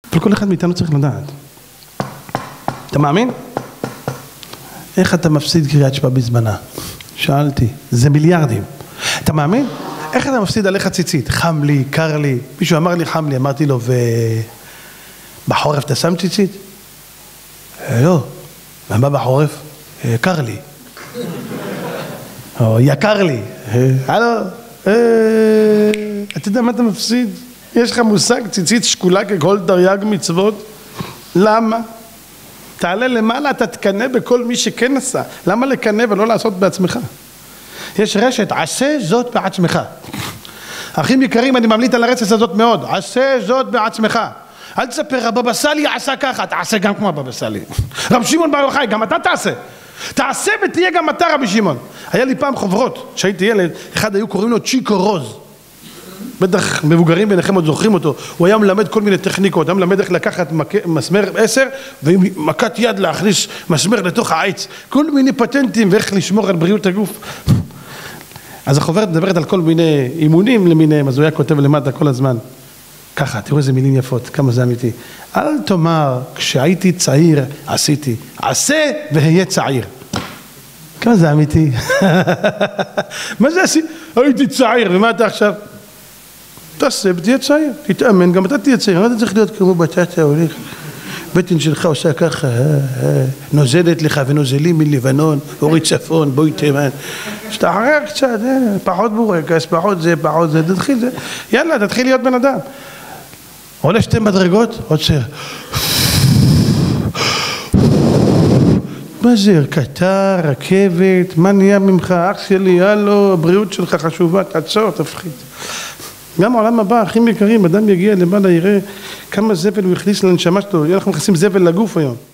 אבל כל אחד מאיתנו צריך לדעת. אתה מאמין? איך אתה מפסיד קריאת שמע בזמנה? שאלתי, זה מיליארדים. אתה מאמין? איך אתה מפסיד עליך ציצית? חם לי, קר לי. מישהו אמר לי חם לי, אמרתי לו, בחורף אתה שם ציצית? לא. ומה בחורף? קר לי. או יקר לי. הלו? אתה יודע מה אתה מפסיד? יש לך מושג ציצית שקולה ככל תרי"ג מצוות? למה? תעלה למעלה, אתה תקנה בכל מי שכן עשה. למה לקנה ולא לעשות בעצמך? יש רשת, עשה זאת בעצמך. אחים יקרים, אני ממליץ על הרשת הזאת מאוד. עשה זאת בעצמך. אל תספר, הבבא סאלי עשה ככה, תעשה גם כמו הבבא סאלי. רב שמעון בר יוחאי, גם אתה תעשה. תעשה ותהיה גם אתה רבי שמעון. היה לי פעם חוברות, כשהייתי ילד, אחד היו קוראים לו צ'יקו רוז. בטח מבוגרים ביניכם עוד זוכרים אותו. הוא היה מלמד כל מיני טכניקות, היה מלמד איך לקחת מסמר 10 ועם מכת יד להכניס מסמר לתוך העץ. כל מיני פטנטים ואיך לשמור על בריאות הגוף. אז החוברת מדברת על כל מיני אימונים למיניהם, אז הוא היה כותב למטה כל הזמן. ככה, תראו איזה מילים יפות, כמה זה אמיתי. אל תאמר, כשהייתי צעיר עשיתי, עשה והיה צעיר. כמה זה אמיתי? מה זה עשיתי? הייתי צעיר, ומה אתה עכשיו? תעשה ותהיה צעיר, תתאמן, גם אתה תהיה צעיר, אתה צריך להיות כמו בטטה, הולך. בטן שלך עושה ככה, נוזלת לך ונוזלים מלבנון, אורי צפון, בואי תימן. שתחרר קצת, פחות בורקס, פחות זה, תתחיל זה. יאללה, תתחיל להיות בן אדם. עולה 2 מדרגות, עוצר. מה זה, קטר, רכבת, מה נהיה ממך, אח שלי, הלו, הבריאות שלך חשובה, תעצור, תפחית. גם העולם הבא, אחים יקרים, אדם יגיע למעלה, יראה כמה זבל הוא הכניס לנשמה שלו, אנחנו מכניסים זבל לגוף היום.